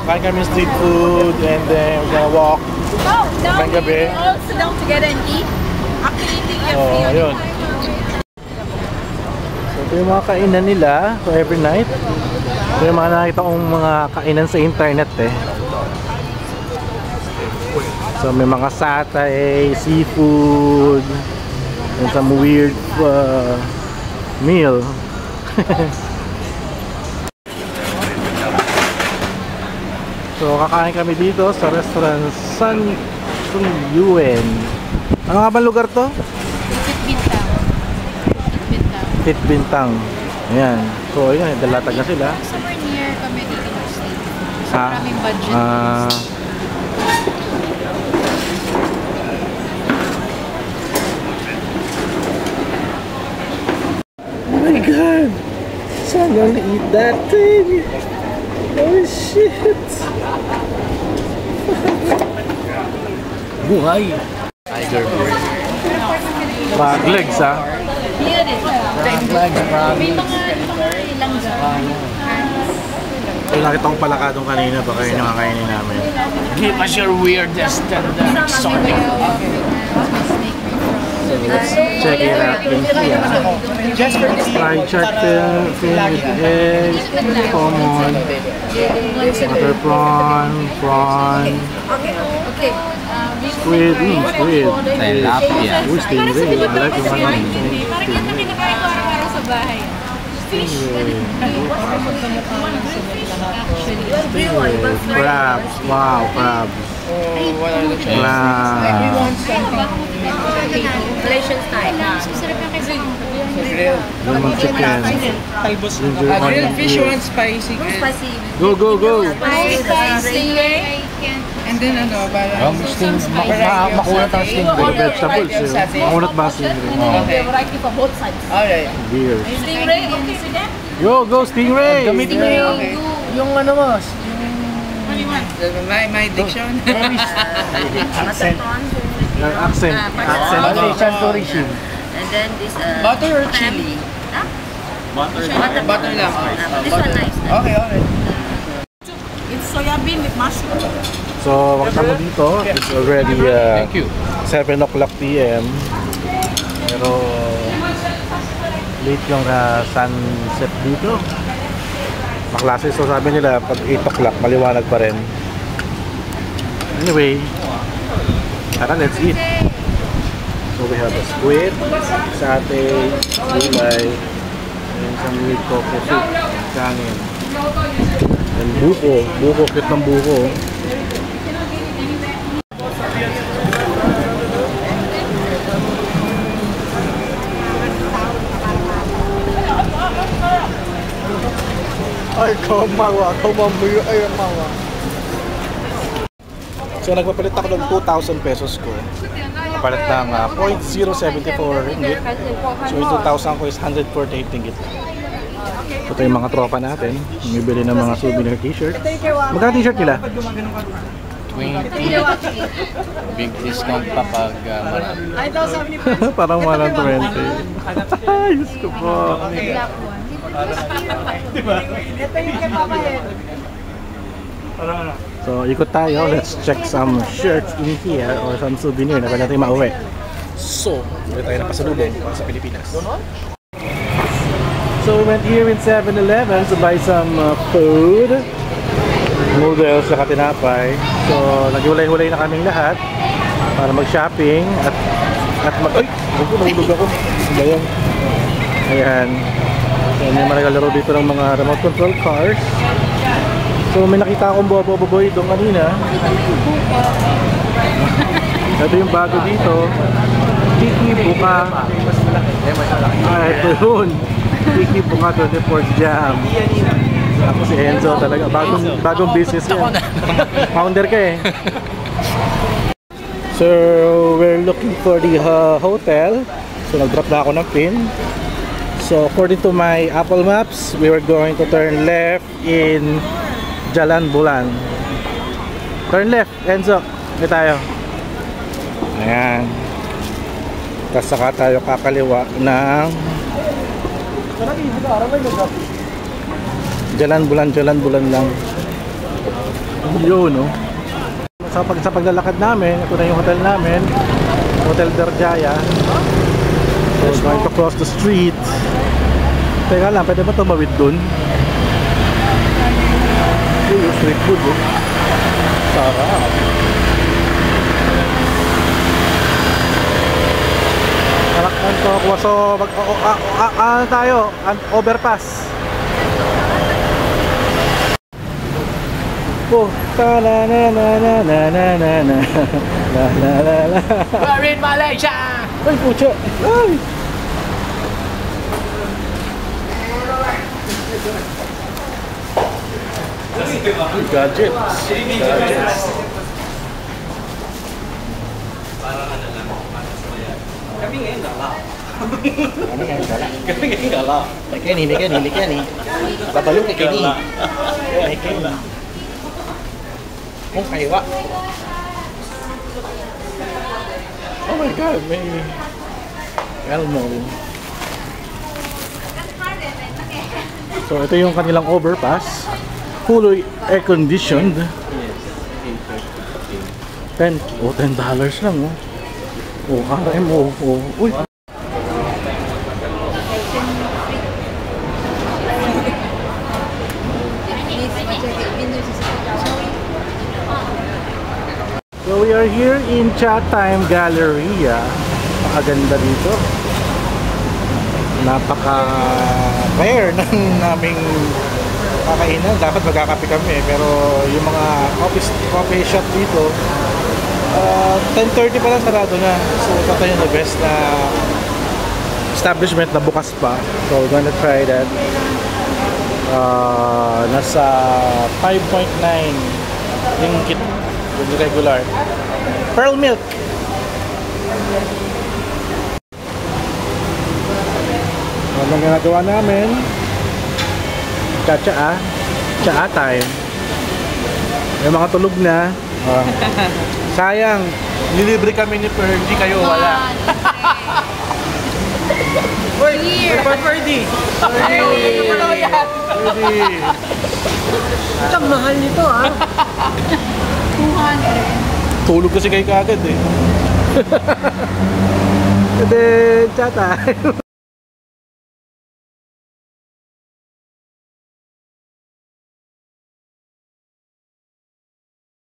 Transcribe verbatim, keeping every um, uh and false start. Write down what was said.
kain kami street food and then we're gonna walk. Oh, now we gabi. all sit down together and eat. Activating your Oh, free ayun. So ito yung mga kainan nila so every night. Ito yung mga nakita kong mga kainan sa internet eh. So may mga satay, seafood, and some weird uh, meal. So kakain kami dito sa restaurant San Sun Yuen. Ano nga ba lugar to? Fit Bintang. Fit Bintang. Fit Bintang. Ayan. So ayan, dalatag na sila. Somewhere near kami dito ng state. So Ah, maraming budget. ah, oh my god! So I'm gonna eat that thing! Oh shit! Buhay! Tiger burger. Frog legs ah! Here it is. May mga ilang dyan. Ay, nakita ko palakadong kanina, baka yun yung kakainin namin. Give us your weirdest and uh, exotic. Check it out, Lumpia. Fried shark fin, fin with eggs, common, butter prawn, prawn, squid, mm, squid. Tilapia. Uy, stingray. I like yung ano. Parang yan na kinakain ko araw-araw sa bahay. Fish. Crabs. Wow, crabs. Crabs. Malaysian style. Sarap yung kaysa Lemon chicken. Ginger onion Fish cubes. one spicy. spicy. Go, go, go. Stingray. And then ano, parang... Ang sting, ma makulat ang stingray. Mga vegetables. Eh. Makunat ba stingray? Okay. Variety for both sides. Alright. Beer. Stingray, okay, sige. Go, go, stingray! Gamitin mo yung, Okay. yung ano mo, My, my diction. accent. Your accent. Accent. Malaysian tourism. And then this uh, Butter or chili? Huh? Butter. Butter lang. Uh, this one nice. Okay, okay. It's soya bean with mushroom. So, wakita mo dito, it's already uh, Thank you. seven o'clock p m Pero late yung uh, sunset dito. Maklase, so sabi nila pag eight o'clock maliwanag pa rin. Anyway, tara, let's eat. So we have a squid, satay, gulay, and some weird coco soup, kanin. And buko, buko, cute ng buko. Ay, kamawa, kamamuyo, ay, kamawa. So, nagpapalit ako ng two thousand pesos ko. Palit ng uh, zero point zero seven four ringgit. So, yung two thousand ko is one hundred forty-eight ringgit. So, ito yung mga tropa natin. Bumibili ng mga souvenir t-shirt. Magkano t-shirt nila? twenty. Big discount pa pag uh, marami. Parang one hundred twenty. Ayos ko po. So, ikot tayo. Let's check some shirts in here or some souvenir na pwede natin mauwi. So, ulit tayo na pasalubong sa Pilipinas. So, we went here in seven eleven to buy some uh, food. Noodles sa tinapay. So, naghiwalay-hulay na kaming lahat para mag-shopping at at mag... Ay! Huwag ko, nahulog ako. Ayan. Ayan. So, may malagalaro dito ng mga remote control cars. So, may nakita akong bobo-boboy doon kanina. Ito yung bago dito. Tiki Buka. Ah, ito yun. Tiki Buka twenty-fourth Jam. Ako si Enzo talaga. Bagong, bagong business yan. Founder ka eh. So, we're looking for the uh, hotel. So, nag-drop na ako ng pin. So, according to my Apple Maps, we were going to turn left in Jalan Bulan. Turn left, Enzo. Dito tayo. Ayan. Tapos saka tayo kakaliwa ng Jalan Bulan, Jalan Bulan lang. Yun, no? Sa, pag, sa paglalakad namin, ito na yung hotel namin. Hotel Berjaya. So, going to cross the street. Teka lang, pwede ba tumawid dun? Uy, yung street food, oh. Sarap. Alakpan to. So, mag, o, o, a, a, ano tayo? An, overpass. Oh, ta na na na na na na na na la la la la. We're in Malaysia! Ay, pucha! Ay! Gadgets! Gadgets! Kami ngayon gala. Ano nga yung gala? Kami ngayon gala. May Kenny, may Kenny, may Kenny. Babalo kay Kenny. May Kenny. Kung kaiwa. Oh my God, may Elmo. So ito yung kanilang overpass. Fully air conditioned. ten, oh ten dollars lang oh. Oh, R M O. Oh, uy. So we are here in Chatime Galleria. Napakaganda dito. Napaka-rare ng naming kakainan. Dapat magkakape kami pero yung mga coffee, coffee shop dito uh, ten thirty pa lang sarado na. So ito yung the best na establishment na bukas pa. So we're gonna try that. Uh, nasa five point nine ringgit yung regular. Pearl milk. Ano ginagawa namin? Cha-cha ah. Cha time. May mga tulog na. Uh, sayang, nilibre kami ni Pearl, di kayo wala. Uy, Pearl Ferdy. Ferdy. Ang mahal nito ah. two hundred. Tulog kasi kayo kagad eh. And then, cha time.